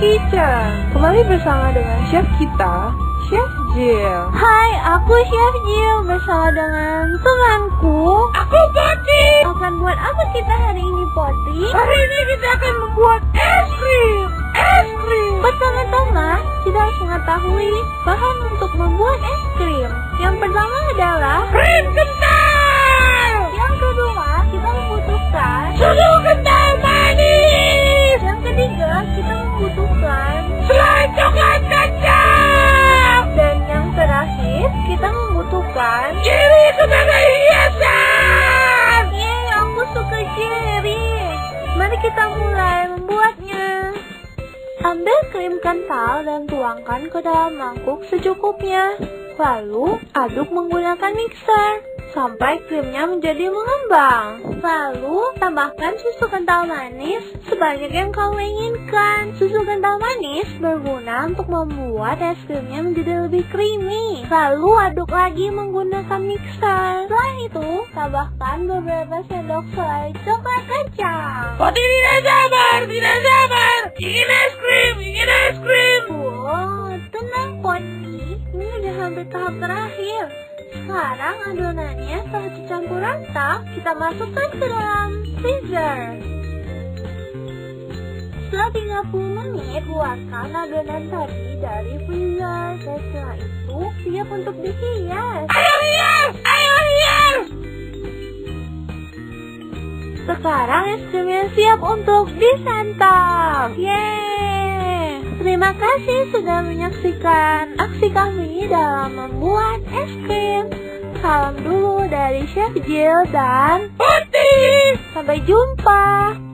Kitchen. Kembali bersama dengan chef kita, Chef Jill. Hai, aku Chef Jill bersama dengan temanku, Aku Poti. akan buat apa kita hari ini, Poti? Hari ini kita akan membuat es krim. Pertama-tama, kita harus mengetahui bahan untuk membuat es krim. Yang pertama adalah Krim kental. yang kedua, kita membutuhkan Susu kental manis. yang ketiga, kita membutuhkan Selai coklat kacang. dan yang terakhir, kita membutuhkan Cherry sebagai hiasan. yeay, aku suka cherry. Mari kita mulai membuatnya. Ambil krim kental dan tuangkan ke dalam mangkuk secukupnya. Lalu aduk menggunakan mixer sampai krimnya menjadi mengembang. Lalu tambahkan susu kental manis sebanyak yang kamu inginkan. Susu kental manis berguna untuk membuat es krimnya menjadi lebih creamy. Lalu aduk lagi menggunakan mixer. Setelah itu tambahkan beberapa sendok selai coklat kacang. Poti tidak sabar. Ingin es krim. Wow, tenang Poti, ini udah hampir tahap terakhir. Sekarang adonannya setelah dicampur rata, kita masukkan ke dalam freezer. Setelah 30 menit, keluarkan adonan tadi dari freezer. Dan setelah itu, siap untuk dihias. Ayo hias. Sekarang es krimnya siap untuk disantap. Yeay! Terima kasih sudah menyaksikan aksi kami dalam membuat es krim. Salam dulu dari Chef Jill dan Poti. sampai jumpa.